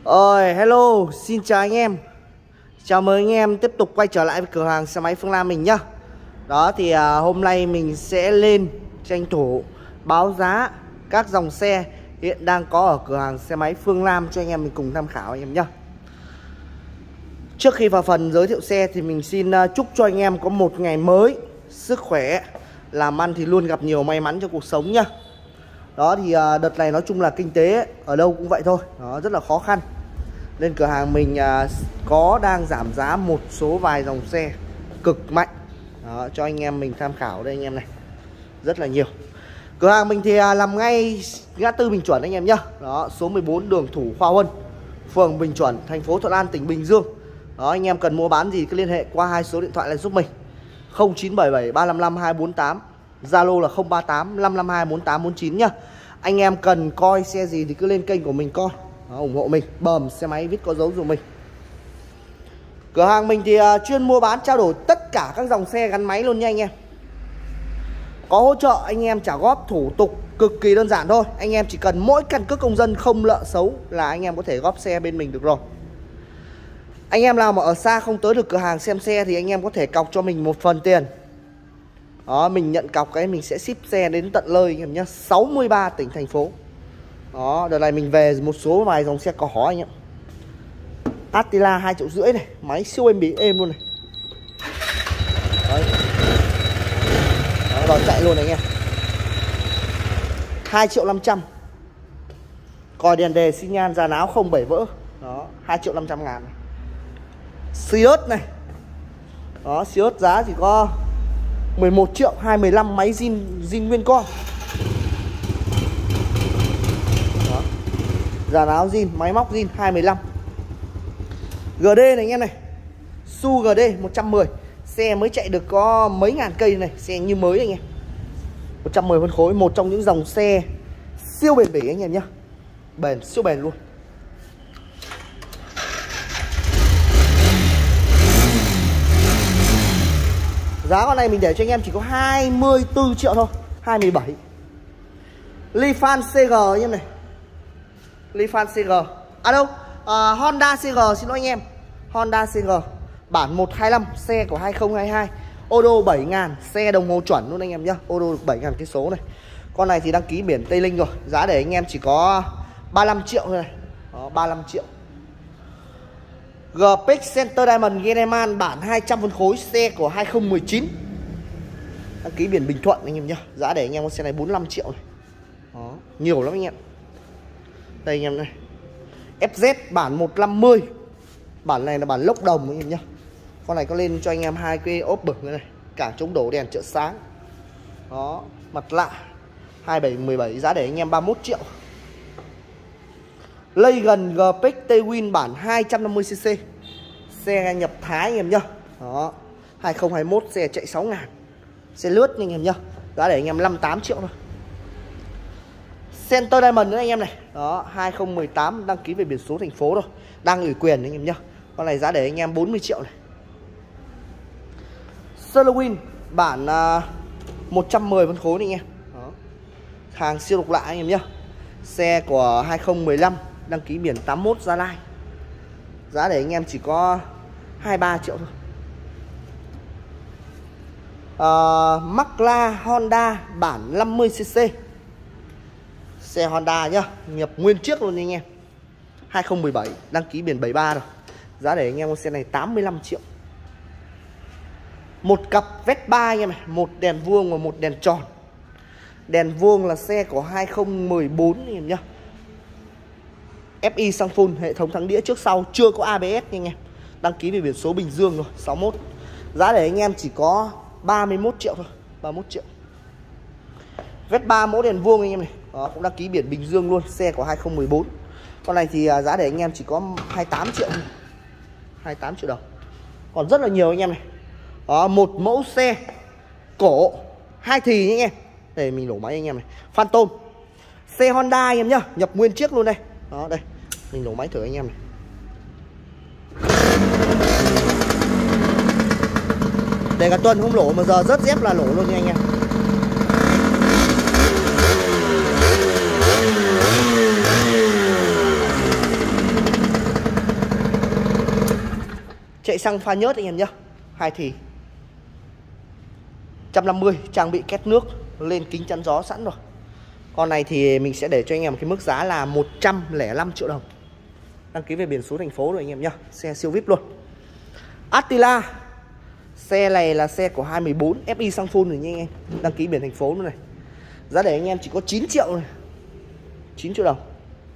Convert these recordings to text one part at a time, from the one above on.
Hello, xin chào anh em. Chào mừng anh em tiếp tục quay trở lại với cửa hàng xe máy Phương Lam mình nhá. Đó thì hôm nay mình sẽ lên tranh thủ báo giá các dòng xe hiện đang có ở cửa hàng xe máy Phương Lam cho anh em mình cùng tham khảo anh em nhá. Trước khi vào phần giới thiệu xe thì mình xin chúc cho anh em có một ngày mới sức khỏe, làm ăn thì luôn gặp nhiều may mắn trong cuộc sống nhá. Đó thì đợt này nói chung là kinh tế ở đâu cũng vậy thôi, nó rất là khó khăn. Nên cửa hàng mình có đang giảm giá một số vài dòng xe cực mạnh. Đó, cho anh em mình tham khảo đây anh em này. Rất là nhiều. Cửa hàng mình thì nằm ngay ngã tư Bình Chuẩn anh em nhá. Đó, số 14 đường Thủ Khoa Huân, phường Bình Chuẩn, thành phố Thuận An, tỉnh Bình Dương. Đó, anh em cần mua bán gì cứ liên hệ qua hai số điện thoại này giúp mình. 0977 355 248, Zalo là 038 552 4849 nhá. Anh em cần coi xe gì thì cứ lên kênh của mình coi. Đó, ủng hộ mình, bờm xe máy viết có dấu dùm mình. Cửa hàng mình thì chuyên mua bán trao đổi tất cả các dòng xe gắn máy luôn nha anh em. Có hỗ trợ anh em trả góp, thủ tục cực kỳ đơn giản thôi. Anh em chỉ cần mỗi căn cước công dân không nợ xấu là anh em có thể góp xe bên mình được rồi. Anh em nào mà ở xa không tới được cửa hàng xem xe thì anh em có thể cọc cho mình một phần tiền. Đó, mình nhận cọc cái mình sẽ ship xe đến tận nơi anh em nhé, 63 tỉnh thành phố. Đó, đợt này mình về một số vài dòng xe có hỏi anh em. Attila 2,5 triệu này, máy siêu êm luôn này. Đấy. Đó, đòi chạy luôn này anh em. 2.500.000. Còi đèn đề xi nhan dàn áo không bể vỡ. Đó, 2.500.000 này. Siot này. Đó, Siot giá chỉ có 11.215.000, máy zin nguyên con. Đó. Dàn áo zin, máy móc zin 215. GD này anh em này. Su GD 110. Xe mới chạy được có mấy ngàn cây này, xe như mới anh em. 110 phân khối, một trong những dòng xe siêu bền bỉ anh em nhá. Bền, siêu bền luôn. Giá con này mình để cho anh em chỉ có 24 triệu thôi, 27. Lifan CG anh em này. Lifan CG. À đâu, Honda CG xin lỗi anh em. Honda CG bản 125, xe của 2022. Ô đô 7.000, xe đồng hồ chuẩn luôn anh em nhá. Ô đô được 7.000 cái số này. Con này thì đăng ký biển Tây Linh rồi. Giá để anh em chỉ có 35 triệu thôi này. Đó, 35 triệu. GPX Center Diamond Geneman bản 200 phân khối, xe của 2019. Đăng ký biển Bình Thuận anh em nhá. Giá để anh em con xe này 45 triệu này. Đó, nhiều lắm anh em. Đây anh em này. FZ bản 150. Bản này là bản lốc đồng anh em nhá. Con này có lên cho anh em hai cái ốp bửng này, cả chống đổ đèn trợ sáng. Đó, mặt lạ 2717, giá để anh em 31 triệu. Legend GPX T-Win bản 250cc, xe nhập Thái anh em nhá. Đó, 2021, xe chạy 6.000, xe lướt anh em nhá. Giá để anh em 58 triệu thôi. Center Diamond nữa anh em này. Đó, 2018, đăng ký về biển số thành phố rồi, đang ủy quyền anh em nhá. Con này giá để anh em 40 triệu này. Halloween bản 110 phân khối này anh em. Đó, hàng siêu độc lạ anh em nhá. Xe của 2015, đăng ký biển 81 Gia Lai. Giá để anh em chỉ có 23 triệu thôi. Makla Honda bản 50cc, xe Honda nhá, nhập nguyên chiếc luôn anh em. 2017, đăng ký biển 73 rồi. Giá để anh em con xe này 85 triệu. Một cặp Vespa anh em này, một đèn vuông và một đèn tròn. Đèn vuông là xe của 2014 anh em nhá. FI xăng full, hệ thống thắng đĩa trước sau, chưa có ABS anh em. Đăng ký về biển số Bình Dương rồi, 61. Giá để anh em chỉ có 31 triệu thôi, 31 triệu. Vespa mẫu đèn vuông anh em này. Đó, cũng đăng ký biển Bình Dương luôn, xe của 2014. Con này thì giá để anh em chỉ có 28 triệu thôi. 28 triệu đồng. Còn rất là nhiều anh em này. Đó, một mẫu xe cổ 2 thì anh em. Để mình nổ máy anh em này. Phantom. Xe Honda anh em nhá, nhập nguyên chiếc luôn đây. Đó, đây. Mình nổ máy thử anh em này. Để cả tuần không lỗ mà giờ rớt dép là lỗ luôn nha anh em. Chạy xăng pha nhớt anh em nhá. 2 thì 150, trang bị két nước, lên kính chắn gió sẵn rồi. Con này thì mình sẽ để cho anh em cái mức giá là 105 triệu đồng. Đăng ký về biển số thành phố rồi anh em nhá. Xe siêu VIP luôn. Attila. Xe này là xe của 214 FI xăng full rồi nha anh em. Đăng ký biển thành phố luôn này. Giá để anh em chỉ có 9 triệu này. 9 triệu đồng.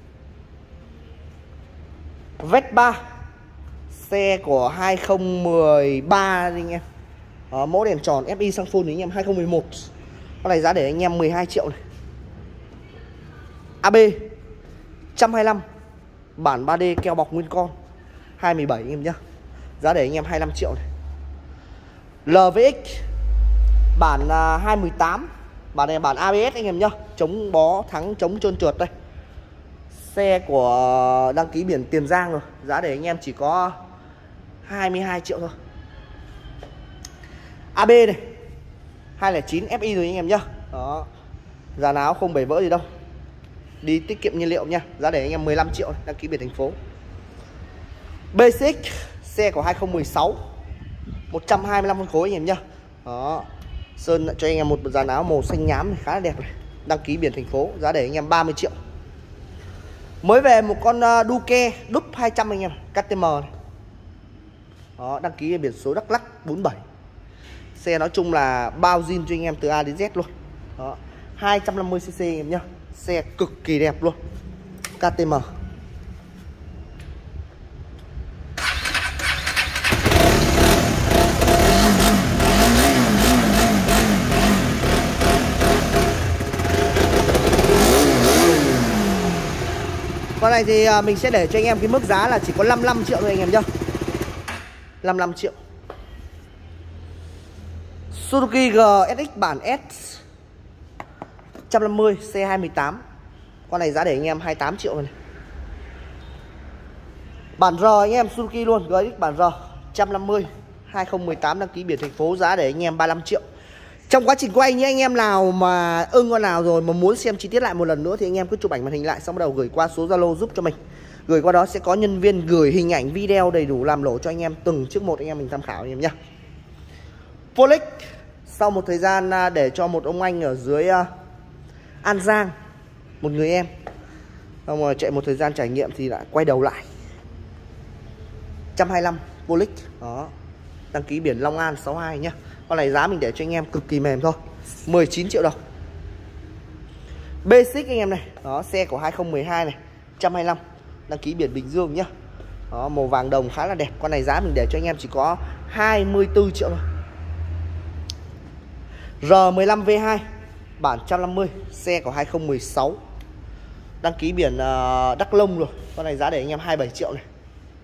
Vespa. Xe của 2013 anh em. Mẫu đèn tròn FI xăng full anh em, 2011. Con này giá để anh em 12 triệu này. AB 125 bản 3D keo bọc nguyên con, 217 anh em nhá. Giá để anh em 25 triệu này. LVX bản 218. Bản này bản ABS anh em nhá, chống bó thắng, chống trơn trượt đây. Xe của đăng ký biển Tiền Giang rồi. Giá để anh em chỉ có 22 triệu thôi. AB này 209 FI rồi anh em nhá. Đó. Giá áo không bể vỡ gì đâu. Đi tiết kiệm nhiên liệu nha. Giá để anh em 15 triệu này, đăng ký biển thành phố. Basic xe của 2016, 125 phân khối anh em nhá. Đó. Sơn lại cho anh em một dàn áo màu xanh nhám này, khá là đẹp này. Đăng ký biển thành phố, giá để anh em 30 triệu. Mới về một con Duke đúp 200 anh em, KTM này. Đó, đăng ký biển số Đắk Lắk 47. Xe nói chung là bao zin cho anh em từ A đến Z luôn. Đó, 250cc anh em nhá. Xe cực kỳ đẹp luôn. KTM. Con này thì mình sẽ để cho anh em cái mức giá là chỉ có 55 triệu thôi anh em nhá. 55 triệu. Suzuki GSX bản S 150 xe 218. Con này giá để anh em 28 triệu rồi này. Bản R anh em, Suzuki luôn, GSX bản R 150 2018, đăng ký biển thành phố, giá để anh em 35 triệu. Trong quá trình quay nhé, anh em nào mà ưng con nào rồi mà muốn xem chi tiết lại một lần nữa thì anh em cứ chụp ảnh màn hình lại, xong bắt đầu gửi qua số Zalo giúp cho mình. Gửi qua đó sẽ có nhân viên gửi hình ảnh video đầy đủ làm lỗ cho anh em từng chiếc một, anh em mình tham khảo anh em nhé. Polic sau một thời gian để cho một ông anh ở dưới An Giang, một người em, xong rồi chạy một thời gian trải nghiệm thì lại quay đầu lại. 125 Polic đó, đăng ký biển Long An 62 nhá. Con này giá mình để cho anh em cực kỳ mềm thôi, 19 triệu đồng. Basic anh em này, đó, xe của 2012 này, 125, đăng ký biển Bình Dương nhá. Đó, màu vàng đồng khá là đẹp. Con này giá mình để cho anh em chỉ có 24 triệu thôi. R15 V2 bản 150, xe của 2016, đăng ký biển Đắk Nông rồi. Con này giá để anh em 27 triệu này.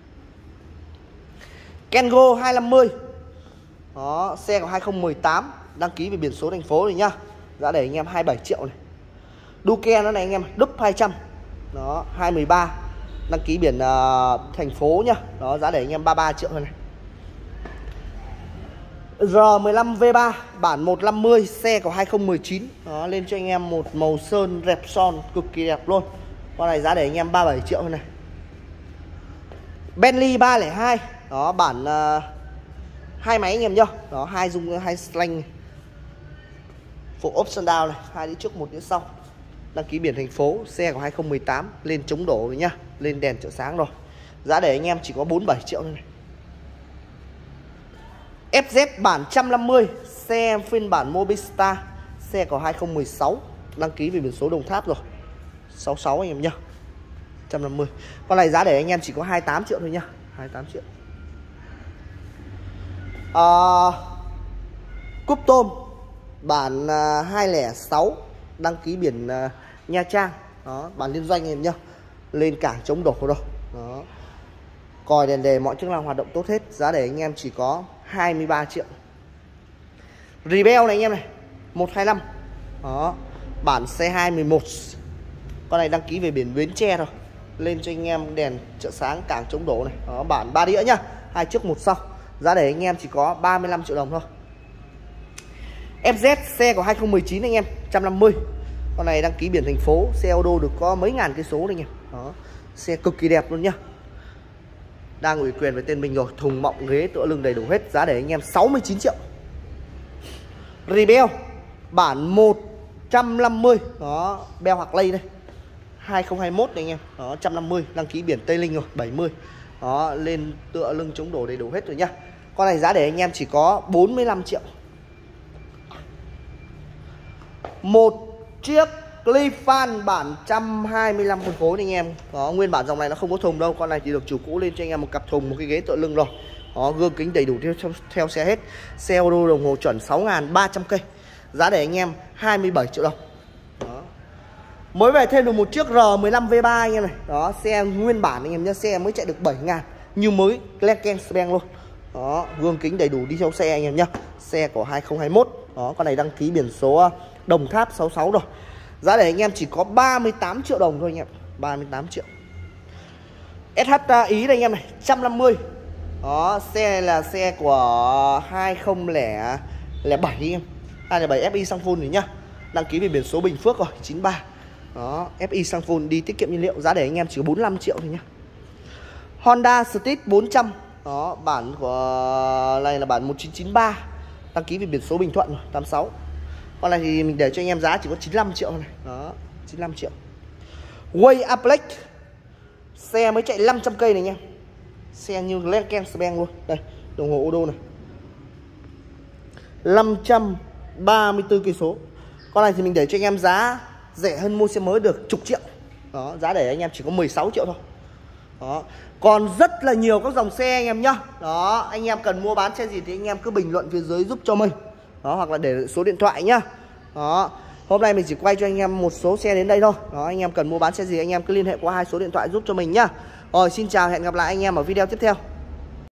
Kengo 250. Đó, xe của 2018, đăng ký về biển số thành phố rồi nhá. Giá để anh em 27 triệu này. Duke nó này anh em, đúp 200. Đó, 213, đăng ký biển thành phố nhá. Đó, giá để anh em 33 triệu thôi này. R15 V3 bản 150, xe của 2019. Đó, lên cho anh em một màu sơn rẹp son cực kỳ đẹp luôn. Con này giá để anh em 37 triệu thôi này. Bentley 302. Đó, bản hai máy anh em nhá. Đó, hai dung hai slang. Phụ option down này, hai đĩa trước một đĩa sau. Đăng ký biển thành phố, xe của 2018, lên chống đổ rồi nhá, lên đèn trợ sáng rồi. Giá để anh em chỉ có 47 triệu thôi này. FZ bản 150, xe phiên bản Mobistar, xe của 2016, đăng ký về biển số Đồng Tháp rồi. 66 anh em nhá. 150. Con này giá để anh em chỉ có 28 triệu thôi nhá, 28 triệu. Cúp tôm bản 206, đăng ký biển Nha Trang. Đó, bản liên doanh anh em nhá. Lên cảng chống đổ rồi. Đó. Còi đèn đề mọi chức năng hoạt động tốt hết, giá để anh em chỉ có 23 triệu. Rebel này anh em này, 125. Đó, bản xe 211. Con này đăng ký về biển Bến Tre rồi. Lên cho anh em đèn trợ sáng cảng chống đổ này. Đó, bản 3 đĩa nhá, hai trước một sau. Giá để anh em chỉ có 35 triệu đồng thôi. FZ xe của 2019 anh em, 150. Con này đăng ký biển thành phố, xe ô tô được có mấy ngàn cây số đây anh em. Đó, xe cực kỳ đẹp luôn nhá. đang ủy quyền với tên mình rồi. Thùng mọng ghế tựa lưng đầy đủ hết. Giá để anh em 69 triệu. Rebel bản 150. Đó, beo Harley đây 2021 này anh em. Đó, 150, đăng ký biển Tây Linh rồi, 70. Đó, lên tựa lưng chống đổ đầy đủ hết rồi nhá. Con này giá để anh em chỉ có 45 triệu. Một chiếc Clifan bản 125 phân khối này anh em. Đó, nguyên bản dòng này nó không có thùng đâu. Con này thì được chủ cũ lên cho anh em một cặp thùng, một cái ghế tựa lưng rồi. Đó, gương kính đầy đủ theo xe hết. Xe ô tô đồng hồ chuẩn 6.300 cây. Giá để anh em 27 triệu đồng. Đó. Mới về thêm được một chiếc R15 V3 anh em này. Đó, xe nguyên bản anh em nhá, xe mới chạy được 7.000 như mới, Lenken Speng luôn. Đó, gương kính đầy đủ đi theo xe anh em nhá. Xe của 2021. Đó, con này đăng ký biển số Đồng Tháp 66 rồi. Giá để anh em chỉ có 38 triệu đồng thôi anh em. 38 triệu. SH Ý đây anh em này, 150. Đó, xe là xe của 2007 anh em. 2007 FI xăng full rồi nhá. Đăng ký về biển số Bình Phước rồi, 93. Đó, FI xăng full đi tiết kiệm nhiên liệu. Giá để anh em chỉ có 45 triệu thôi nhá. Honda Street 400. Đó, bản của này là bản 1993. Đăng ký về biển số Bình Thuận rồi, 86. Con này thì mình để cho anh em giá chỉ có 95 triệu này. Đó, 95 triệu. Way Aplex. Xe mới chạy 500 cây này anh em. Xe như Lenken Speng luôn. Đây, đồng hồ ô tô này. 534 cây số. Con này thì mình để cho anh em giá rẻ hơn mua xe mới được chục triệu. Đó, giá để anh em chỉ có 16 triệu thôi. Đó. Còn rất là nhiều các dòng xe anh em nhá. Đó, anh em cần mua bán xe gì thì anh em cứ bình luận phía dưới giúp cho mình. Đó, hoặc là để số điện thoại nhá. Đó. Hôm nay mình chỉ quay cho anh em một số xe đến đây thôi. Đó, anh em cần mua bán xe gì anh em cứ liên hệ qua hai số điện thoại giúp cho mình nhá. Rồi, xin chào, hẹn gặp lại anh em ở video tiếp theo.